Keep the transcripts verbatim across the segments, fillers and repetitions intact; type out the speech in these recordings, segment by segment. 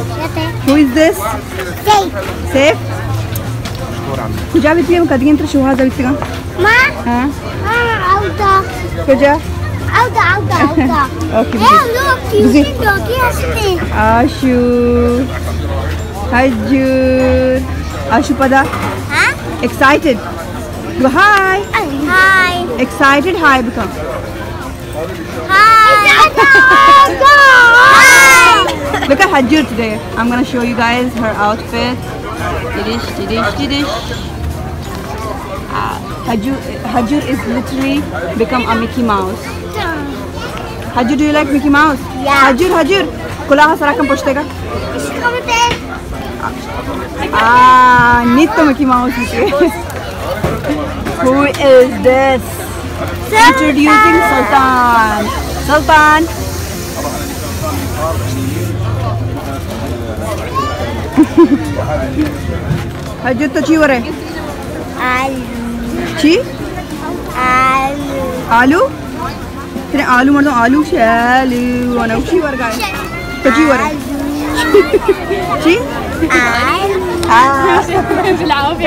Who is this? Saif. Saif? Kuja bittiga kadgin tra shuha zabittiga. Ma? Ha? Ah, auda. Kuja? Auda, auda, auda. Okay. Hey, look, you see doggy asking. Ashu. Hajur. Ashu pada? Huh? Excited. Go hi. Hi. Excited hi become. Hi. Hi. Look at Hajur today. I'm gonna show you guys her outfit. Didish, didish, didish. Uh, Hajur, Hajur is literally become a Mickey Mouse. Hajur, do you like Mickey Mouse? Yeah. Hajur, Hajur. Kulaha sarakam poshtega. Come Ah, nitto Mickey Mouse is here. Who is this? Introducing Sultan. Sultan. Hajur to chi ware? Aloo. Chi? Aloo. Aloo? Tene aloo mardo aloo shalu. Wana chi war guy. To chi ware? Chi? Aloo. Ah.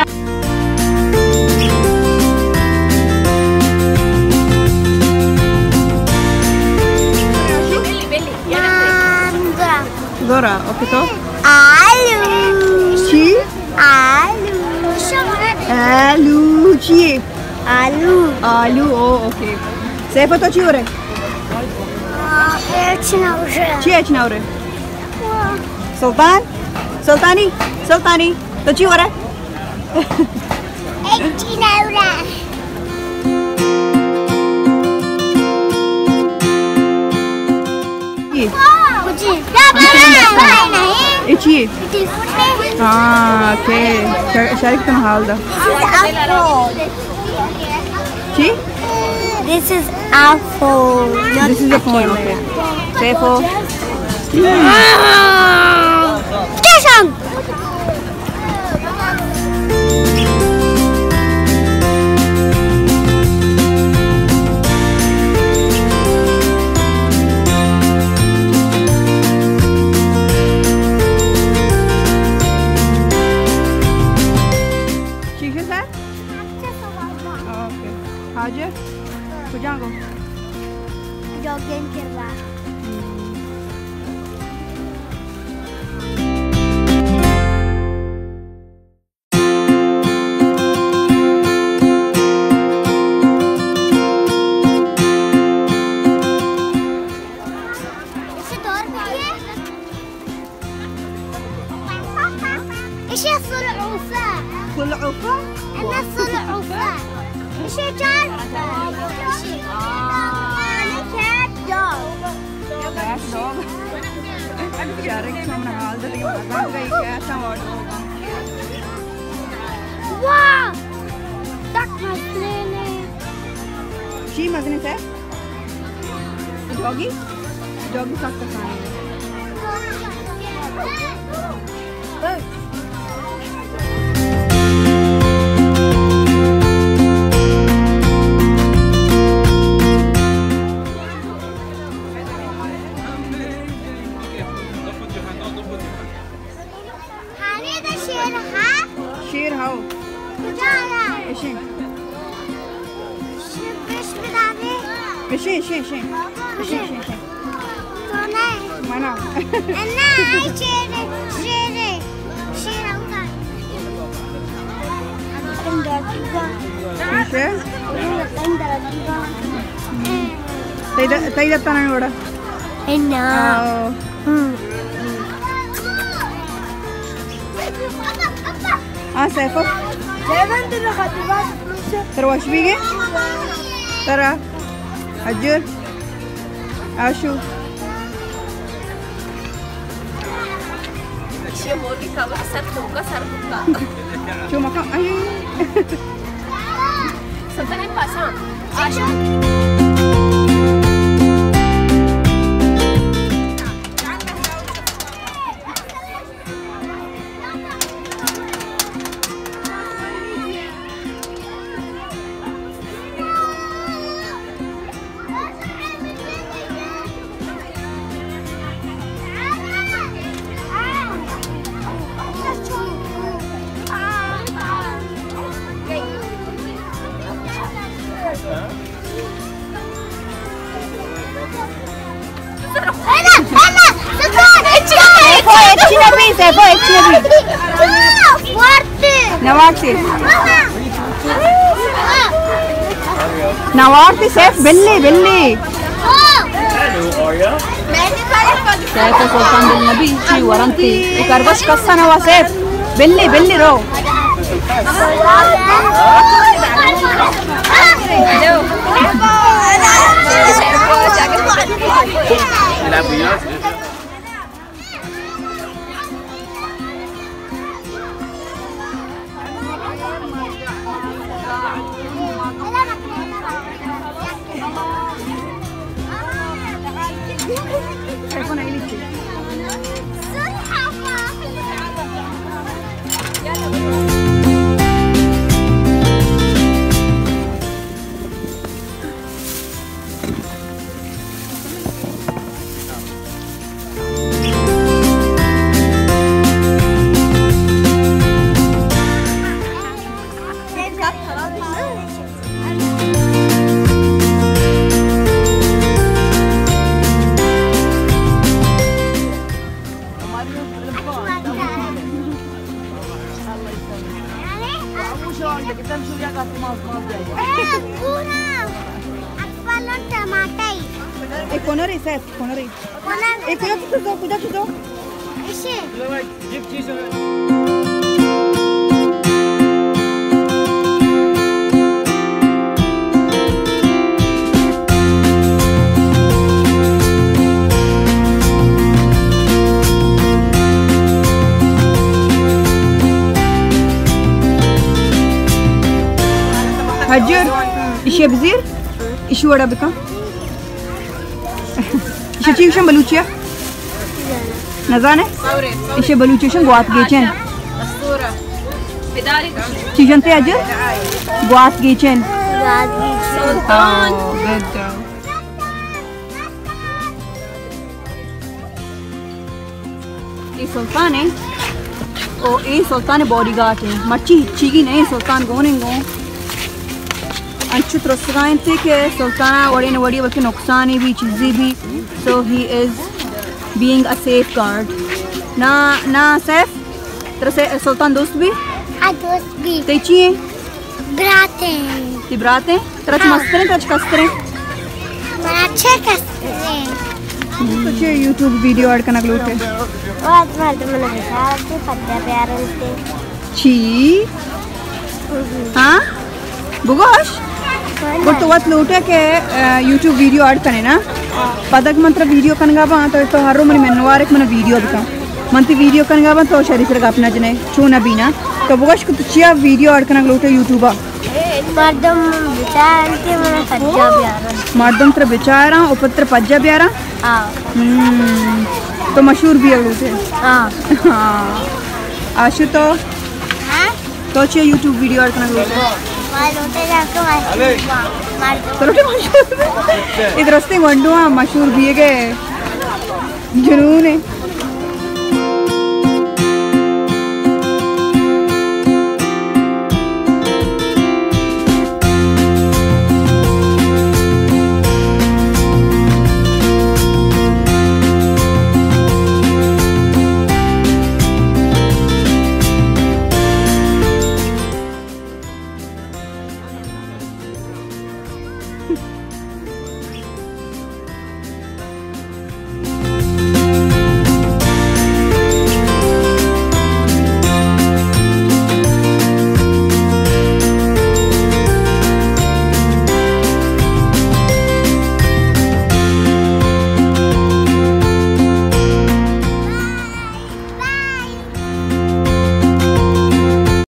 Dora, okay to? Aloo. Chi? Aloo. Aloo. Chi? Aloo. Aloo, oh, okay. Saifa to chi ware? Chi ech na ware? Sultan? Sultani? Sultani? To chi ware? Ichi. Ah, okay. Sharik to mahal da. Chi? This is our phone. This is the phone, okay. Saifo. Station. Hajur, kujang go. Jogging ke back. इसे दौर करिए. इसे सुलऊफा. Suloufa? أنا सुलऊफा. इसे चार. أنا cat dog. Cat dog. Sharik to mahal da lekin bagan ka cat na order. Wow! That was really. Chi mazne se? Doggy? Doggy sak ka khane. Sheer how? Ishin. Ishin, ishin, ishin. Ishin, ishin, ishin. Mana? Anna, sheer, sheer, sheer out. Ishe? Taida, taida tanan oda. Anna. Oh. Ah, Saifo. Tara wash bige? Tara. Hajur. Ashu. Cuma kau ay. Sultan yang pasang. Ayesha. Sefo ekçinebi, Sefo ekçinebi. Navarti. Navarti Sef belli belli. Saif and Sultan del Nabi ci waranti. Ikarbash kassa nawa Sef. Belli belli ro. एक corner है sir corner है एक Conor तो दो कुदा तो दो ऐसे Hajur, işe bizir, işi var abika. İşe çiğşen baluçya. Nazane? İşe baluçyşen guat geçen. Çiğşen te Hajur? Guat geçen. Guat geçen. Oh, good girl. ये सुल्तान है, ओ ये सुल्तान bodyguard है, मच्छी हिच्ची नहीं सुल्तान कौन है कौन? अच्छी तरह से कि सुल्तान वड़ी ने वड़ी वक्त नुकसान भी चीज़ें भी so he is being a safeguard ना ना सैफ तेरे से सुल्तान दोस्त भी हाँ दोस्त भी तेची हैं ब्राते ती ब्राते तेरा तो मस्त हैं तेरा कस्ते हैं मैं अच्छे कस्ते हैं कुछ यूट्यूब वीडियो ऐड करना गलूटे बहुत बार तो मैंने देखा कि पत्ते प्यारे होते ची हाँ बुगोश वो तो बात लूटे के यूट्यूब वीडियो ऐड करने ना पदक मंत्र वीडियो करेंगा बा तो तो हर रोज मैंने मनवार एक मैंने वीडियो दिखा मंत्री वीडियो करेंगा बा तो शरीर से अपना जने चूना बीना तो बुगोश को तो चिया वीडियो ऐड करना लूटे यूट्यूबा मर्दम बिचारे मैंने पज्जा प्यारा मर्दम तेरे बेचारा और पत्र पज्जा प्यारा हाँ तो मशहूर भी है लूटे हाँ हाँ आशु तो तो चिया यूट्यूब वीडियो ऐड करना लूटे मशहूर इधर मशहूर भी है जुनून है